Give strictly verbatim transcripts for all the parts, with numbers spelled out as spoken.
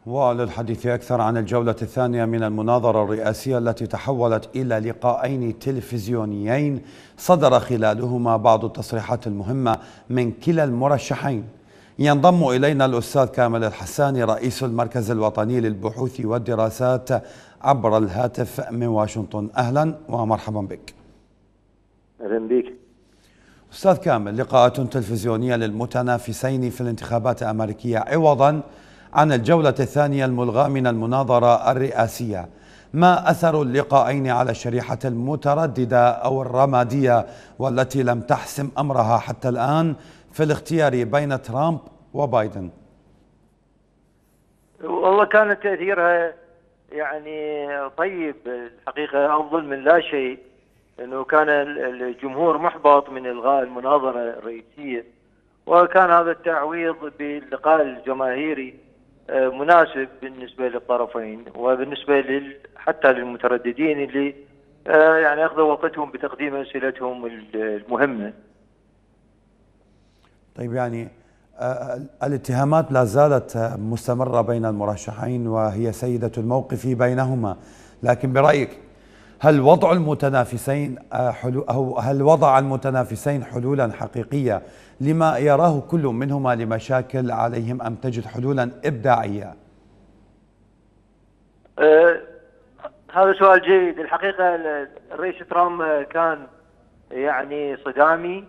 وللحديث أكثر عن الجولة الثانية من المناظرة الرئاسية التي تحولت إلى لقاءين تلفزيونيين صدر خلالهما بعض التصريحات المهمة من كلا المرشحين. ينضم إلينا الأستاذ كامل الحساني رئيس المركز الوطني للبحوث والدراسات عبر الهاتف من واشنطن. أهلا ومرحبا بك. أهلا بك أستاذ كامل، لقاءات تلفزيونية للمتنافسين في الانتخابات الأمريكية عوضا عن الجولة الثانية الملغاة من المناظرة الرئاسية، ما أثر اللقاءين على الشريحة المترددة أو الرمادية والتي لم تحسم أمرها حتى الآن في الاختيار بين ترامب وبايدن؟ والله كان تأثيرها يعني طيب، الحقيقة أفضل من لا شيء، لأنه كان الجمهور محبط من إلغاء المناظرة الرئيسية، وكان هذا التعويض باللقاء الجماهيري مناسب بالنسبة للطرفين، وبالنسبة لل حتى للمترددين اللي يعني أخذوا وقتهم بتقديم أسئلتهم المهمة. طيب، يعني الاتهامات لا زالت مستمرة بين المرشحين وهي سيدة الموقف بينهما، لكن برأيك هل وضع المتنافسين حلو أو هل وضع المتنافسين حلولا حقيقية لما يراه كل منهما لمشاكل عليهم، أم تجد حلولا إبداعية؟ أه هذا سؤال جيد. الحقيقة الرئيس ترامب كان يعني صدامي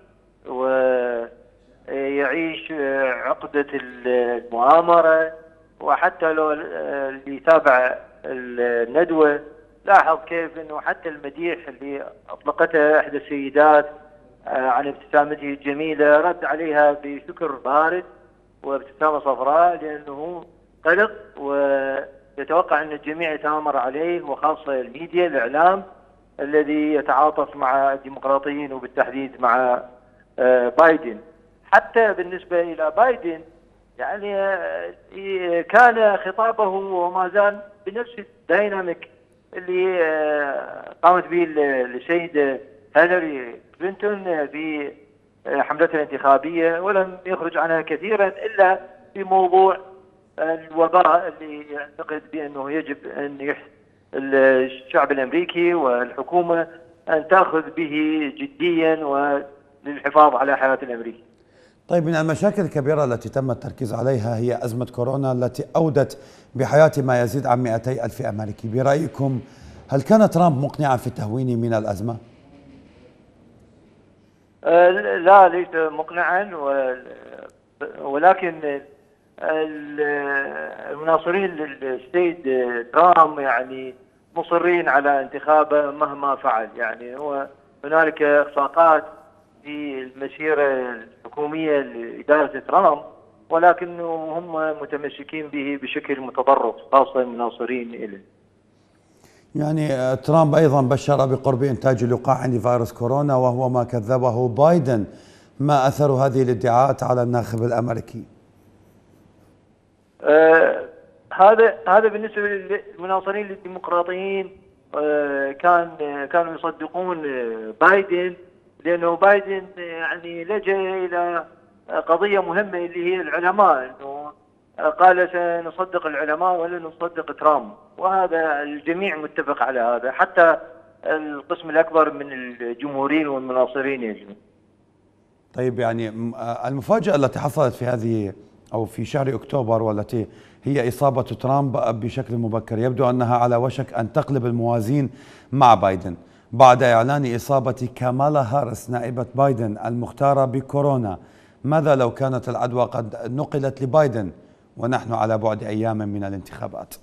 ويعيش عقدة المؤامرة، وحتى لو اللي يتابع الندوة لاحظ كيف انه حتى المديح اللي اطلقته احدى السيدات عن ابتسامته الجميله رد عليها بشكر بارد وابتسامه صفراء، لانه قلق ويتوقع ان الجميع يتآمر عليه، وخاصه الميديا الاعلام الذي يتعاطف مع الديمقراطيين وبالتحديد مع بايدن. حتى بالنسبه الى بايدن يعني كان خطابه وما زال بنفس الديناميك اللي قامت به السيدة هيلاري كلينتون في حملتها الانتخابية، ولم يخرج عنها كثيرا إلا في موضوع الوباء اللي يعتقد بأنه يجب أن الشعب الأمريكي والحكومة أن تأخذ به جديا وللحفاظ على حياة الأمريكي. طيب، من المشاكل الكبيرة التي تم التركيز عليها هي أزمة كورونا التي أودت بحياة ما يزيد عن مئتي ألف أمريكي. برأيكم هل كان ترامب مقنعا في التهوين من الأزمة؟ أه لا، ليس مقنعا، ولكن المناصرين للسيد ترامب يعني مصرين على انتخابه مهما فعل. يعني هو هنالك اخفاقات في المسيرة الحكومية لإدارة ترامب، ولكنهم هم متمسكين به بشكل متطرف، خاصة المناصرين إليه. يعني ترامب أيضا بشر بقرب إنتاج لقاح لفيروس كورونا وهو ما كذبه بايدن. ما أثر هذه الادعاءات على الناخب الأمريكي؟ آه هذا هذا بالنسبة للمناصرين للديمقراطيين، آه كان كانوا يصدقون بايدن، لأنه بايدن يعني لجأ إلى قضية مهمة اللي هي العلماء، أنه قال سنصدق العلماء ولا نصدق ترامب، وهذا الجميع متفق على هذا، حتى القسم الأكبر من الجمهوريين والمناصرين يجب. طيب، يعني المفاجأة التي حصلت في هذه أو في شهر أكتوبر والتي هي إصابة ترامب بشكل مبكر، يبدو أنها على وشك أن تقلب الموازين مع بايدن بعد إعلان إصابة كامالا هاريس نائبة بايدن المختارة بكورونا. ماذا لو كانت العدوى قد نقلت لبايدن ونحن على بعد أيام من الانتخابات؟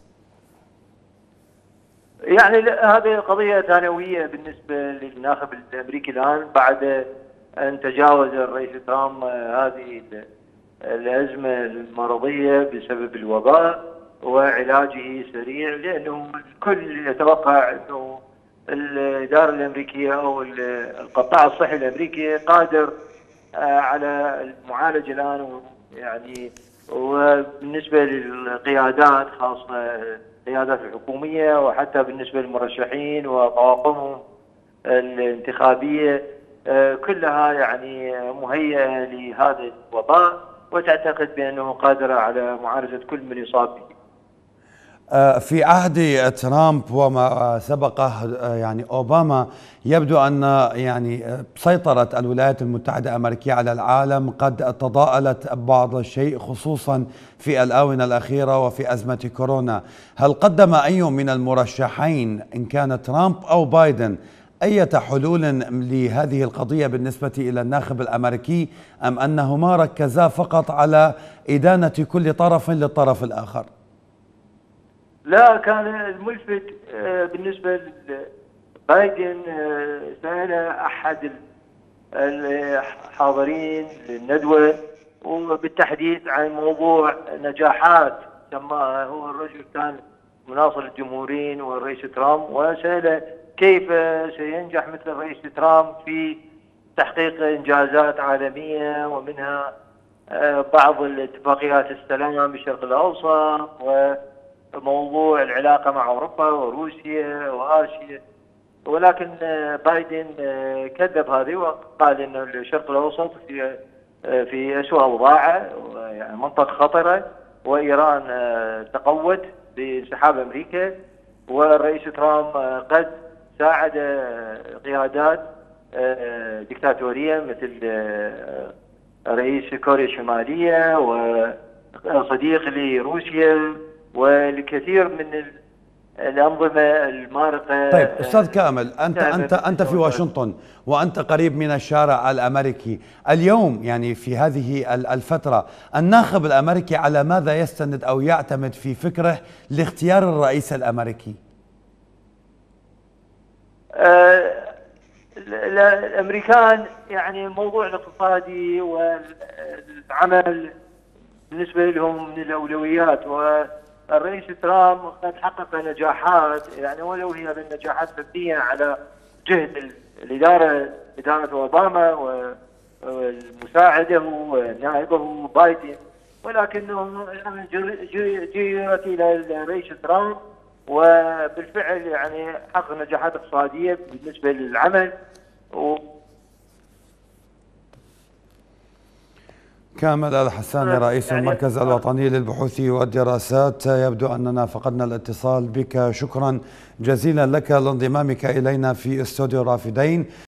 يعني هذه قضية ثانوية بالنسبة للناخب الأمريكي الآن، بعد أن تجاوز الرئيس ترامب هذه الأزمة المرضية بسبب الوباء وعلاجه سريع، لأنه الكل يتوقع أنه الإدارة الأمريكية أو القطاع الصحي الأمريكي قادر على المعالجة الآن. يعني وبالنسبة للقيادات، خاصة القيادات الحكومية، وحتى بالنسبة للمرشحين وطواقمهم الانتخابية، كلها يعني مهيئة لهذا الوباء، وتعتقد بأنه قادرة على معالجة كل من يصاب به. في عهد ترامب وما سبقه يعني أوباما يبدو أن يعني سيطرة الولايات المتحدة الأمريكية على العالم قد تضاءلت بعض الشيء، خصوصا في الآونة الأخيرة وفي أزمة كورونا. هل قدم أي من المرشحين إن كان ترامب أو بايدن أي حلول لهذه القضية بالنسبة إلى الناخب الأمريكي، أم أنهما ركزا فقط على إدانة كل طرف للطرف الآخر؟ لا، كان الملفت بالنسبة لبايدن سأل أحد الحاضرين للندوة وبالتحديث عن موضوع نجاحات سماها، هو الرجل كان مناصر الجمهوريين والرئيس ترامب، وسأل كيف سينجح مثل الرئيس ترامب في تحقيق إنجازات عالمية، ومنها بعض الاتفاقيات السلام بالشرق الأوسط وموضوع العلاقة مع أوروبا وروسيا وآسيا. ولكن بايدن كذب هذه وقال أن الشرق الأوسط في في أسوأ أوضاعه، يعني منطقة خطرة، وإيران تقوت بانسحاب أمريكا، والرئيس ترامب قد ساعد قيادات ديكتاتورية مثل رئيس كوريا الشمالية وصديق لروسيا والكثير من الأنظمة المارقة. طيب أستاذ كامل، أنت أنت أنت في واشنطن وأنت قريب من الشارع الأمريكي اليوم، يعني في هذه الفترة الناخب الأمريكي على ماذا يستند أو يعتمد في فكره لاختيار الرئيس الأمريكي؟ آه الأمريكان يعني الموضوع الاقتصادي والعمل بالنسبة لهم من الأولويات، والرئيس ترامب قد حقق نجاحات، يعني ولو هي النجاحات مبنية على جهد الإدارة إدارة أوباما والمساعده ونائبه بايدن، ولكنه يعني جيرت إلى الرئيس ترامب، وبالفعل يعني حقق نجاحات اقتصادية بالنسبة للعمل. و كامل الحساني رئيس المركز الوطني للبحوث والدراسات، يبدو أننا فقدنا الاتصال بك. شكرا جزيلا لك لانضمامك إلينا في استوديو الرافدين.